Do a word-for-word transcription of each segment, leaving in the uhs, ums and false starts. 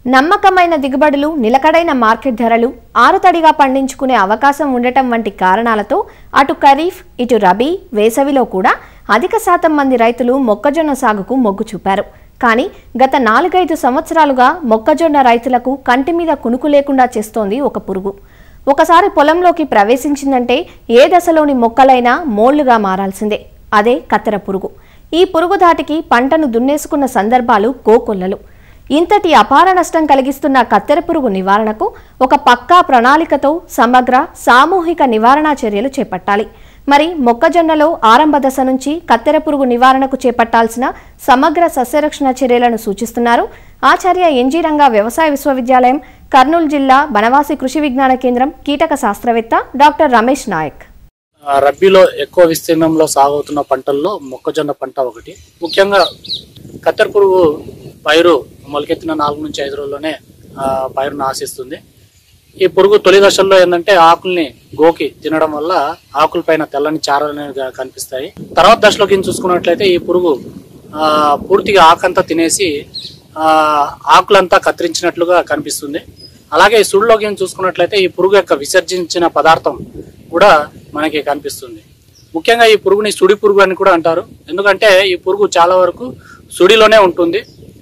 నమ్మకమైన దిగుబడులు, నిలకడైన మార్కెట్ ధరలు, ఆరుతడిగా పండించుకునే అవకాశం ఉండటం వంటి కారణాలతో అటు ఖరీఫ్, ఇటు రబీ, వేసవిలో కూడా అధిక శాతం మంది రైతులు మొక్కజొన్న సాగుకు మొగ్గు చూపారు. కానీ గత నాలుగైదు సంవత్సరాలుగా మొక్కజొన్న రైతులకు కంటి మీద కునుకు లేకుండా చేస్తోంది ఒక పురుగు. ఒకసారి పొలంలోకి ప్రవేశించిందంటే ఏ దశలోని మొక్కలైనా మోళ్లుగా మారాల్సిందే. అదే కత్తెర పురుగు. ఈ పురుగు ధాటికి పంటను దున్నేసుకున్న సందర్భాలు కోకొల్లలు. ఇంతటి అపార నష్టం కలిగిస్తున్న కత్తెర పురుగు నివారణకు ఒక పక్కా ప్రణాళికతో సమగ్ర సామూహిక నివారణ చర్యలు చేపట్టాలి. మరి మొక్కజొన్నలో ఆరంభ దశ నుంచి కత్తెర పురుగు నివారణకు చేపట్టాల్సిన సమగ్ర సస్యరక్షణ చర్యలను సూచిస్తున్నారు ఆచార్య ఎన్జీ రంగా వ్యవసాయ విశ్వవిద్యాలయం, కర్నూలు జిల్లా బనవాసి కృషి విజ్ఞాన కేంద్రం కీటక శాస్త్రవేత్త డాక్టర్ రమేష్ నాయక్. రబీలో ఎక్కువ విస్తీర్ణంలో సాగుతున్న పంటల్లో మొక్కజొన్న పంట ఒకటి. ముఖ్యంగా కత్తెర పురుగు పైరు మొలకెత్తిన నాలుగు నుంచి ఐదు రోజుల్లోనే పైరును ఆశిస్తుంది. ఈ పురుగు తొలి దశల్లో ఏంటంటే ఆకుల్ని గోకి తినడం వల్ల ఆకులపైన తెల్లని చారలు అనేవి కనిపిస్తాయి. తర్వాత దశలోకి చూసుకున్నట్లయితే ఈ పురుగు ఆ పూర్తిగా ఆకంతా తినేసి ఆ ఆకులంతా కత్తిరించినట్లుగా కనిపిస్తుంది. అలాగే ఈ సుడిలోకి చూసుకున్నట్లయితే ఈ పురుగు యొక్క విసర్జించిన పదార్థం కూడా మనకి కనిపిస్తుంది. ముఖ్యంగా ఈ పురుగుని సుడి పురుగు అని కూడా అంటారు. ఎందుకంటే ఈ పురుగు చాలా వరకు సుడిలోనే ఉంటుంది.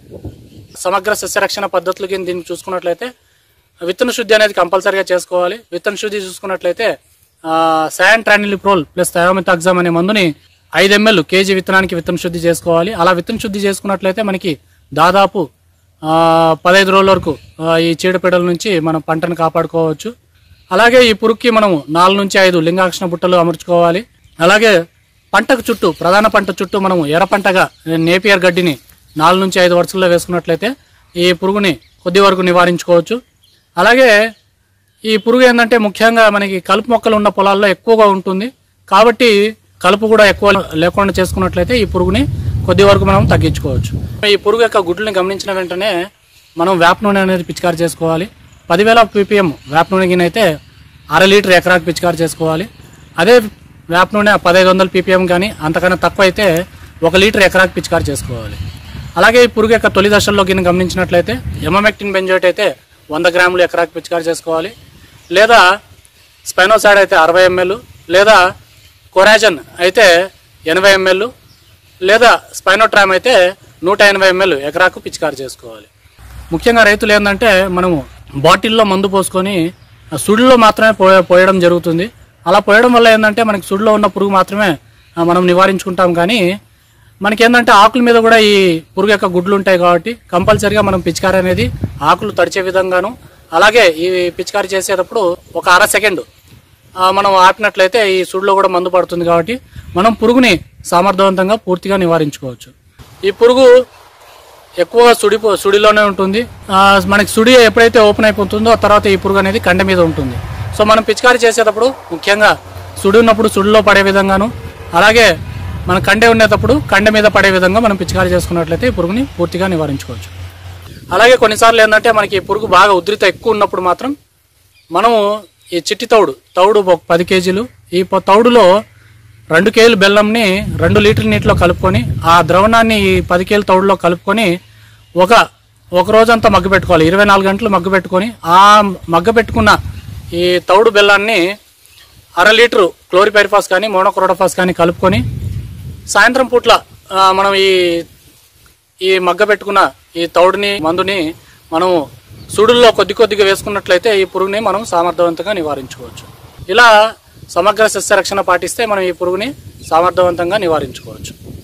సమగ్ర సస్యరక్షణ పద్ధతులు కింద దీన్ని చూసుకున్నట్లయితే విత్తన శుద్ధి అనేది కంపల్సరీగా చేసుకోవాలి. విత్తన శుద్ధి చూసుకున్నట్లయితే శాంట్రానిలిప్రోల్ ప్లస్ థయోమిథాక్సామ్ అనే మందుని ఐదు ఎంఎల్ కేజీ విత్తనానికి విత్తన శుద్ధి చేసుకోవాలి. అలా విత్తన శుద్ధి చేసుకున్నట్లయితే మనకి దాదాపు పదహైదు రోజుల వరకు ఈ చీడపీడల నుంచి మనం పంటను కాపాడుకోవచ్చు. అలాగే ఈ పురుగుకి మనము నాలుగు నుంచి ఐదు లింగాక్షణ బుట్టలు అమర్చుకోవాలి. అలాగే పంటకు చుట్టూ ప్రధాన పంట చుట్టూ మనము ఎర్ర పంటగా నేపియర్ గడ్డిని నాలుగు నుంచి ఐదు వరుసల్లో వేసుకున్నట్లయితే ఈ పురుగుని కొద్ది వరకు నివారించుకోవచ్చు. అలాగే ఈ పురుగు ఏంటంటే ముఖ్యంగా మనకి కలుపు మొక్కలు ఉన్న పొలాల్లో ఎక్కువగా ఉంటుంది. కాబట్టి కలుపు కూడా ఎక్కువ లేకుండా చేసుకున్నట్లయితే ఈ పురుగుని కొద్ది వరకు మనం తగ్గించుకోవచ్చు. ఈ పురుగు యొక్క గుడ్లని గమనించిన వెంటనే మనం వేప నూనె అనేది పిచికారి చేసుకోవాలి. పదివేల పీపీఎం వేప నూనె గిన్నె అయితే అర లీటర్ ఎకరాకు పిచికారి చేసుకోవాలి. అదే వేప నూనె పదహైదు వందల పీపీఎం కానీ అంతకన్నా తక్కువ అయితే ఒక లీటర్ ఎకరాకు పిచికారి చేసుకోవాలి. అలాగే ఈ పురుగు యొక్క తొలి దశల్లో గిన్నె గమనించినట్లయితే ఎమమెక్టిన్ బెంజోయేట్ అయితే వంద గ్రాములు ఎకరాకు పిచికారి చేసుకోవాలి. లేదా స్పైనోసాడ్ అయితే అరవై ఎంఎల్, లేదా కొరాజన్ అయితే ఎనభై ఎంఎల్, లేదా స్పైనోట్రామ్ అయితే నూట ఎనభై ఎంఎల్ ఎకరాకు పిచికారి చేసుకోవాలి. ముఖ్యంగా రైతులు ఏంటంటే మనము బాటిల్లో మందు పోసుకొని సుడిలో మాత్రమే పోయ పోయడం జరుగుతుంది. అలా పోయడం వల్ల ఏంటంటే మనకి సుడిలో ఉన్న పురుగు మాత్రమే మనం నివారించుకుంటాం. కానీ మనకేంటంటే ఆకుల మీద కూడా ఈ పురుగు యొక్క గుడ్లు ఉంటాయి. కాబట్టి కంపల్సరీగా మనం పిచికారి అనేది ఆకులు తడిచే విధంగాను, అలాగే ఈ పిచికారి చేసేటప్పుడు ఒక అర సెకండ్ మనం ఆపినట్లయితే ఈ సుడిలో కూడా మందు పడుతుంది. కాబట్టి మనం పురుగుని సమర్థవంతంగా పూర్తిగా నివారించుకోవచ్చు. ఈ పురుగు ఎక్కువగా సుడి సుడిలోనే ఉంటుంది. మనకి సుడి ఎప్పుడైతే ఓపెన్ అయిపోతుందో ఆ తర్వాత ఈ పురుగు అనేది కండ మీద ఉంటుంది. సో మనం పిచికారి చేసేటప్పుడు ముఖ్యంగా సుడి ఉన్నప్పుడు సుడిలో పడే విధంగాను, అలాగే మన కండె ఉండేటప్పుడు కండె మీద పడే విధంగా మనం పిచికారి చేసుకున్నట్లయితే ఈ పురుగుని పూర్తిగా నివారించుకోవచ్చు. అలాగే కొన్నిసార్లు ఏంటంటే మనకి ఈ పురుగు బాగా ఉధృత ఎక్కువ ఉన్నప్పుడు మాత్రం మనము ఈ చిట్టి తౌడు తౌడు ఒక పది కేజీలు ఈ తౌడులో రెండు కేజీలు బెల్లంని రెండు లీటర్ల నీటిలో కలుపుకొని ఆ ద్రవణాన్ని ఈ పది కేజీల తౌడులో కలుపుకొని ఒక ఒక రోజంతా మగ్గ పెట్టుకోవాలి. ఇరవై నాలుగు గంటలు మగ్గ పెట్టుకొని ఆ మగ్గ పెట్టుకున్న ఈ తౌడు బెల్లాన్ని అర లీటరు క్లోరిపైరిఫాస్ కానీ మోనోక్రోటోఫాస్ కానీ కలుపుకొని సాయంత్రం పూట్ల మనం ఈ ఈ మగ్గ పెట్టుకున్న ఈ తౌడుని మందుని మనం సుడుల్లో కొద్ది కొద్దిగా వేసుకున్నట్లయితే ఈ పురుగుని మనం సమర్థవంతంగా నివారించుకోవచ్చు. ఇలా సమగ్ర సస్యరక్షణ పాటిస్తే మనం ఈ పురుగుని సమర్థవంతంగా నివారించుకోవచ్చు.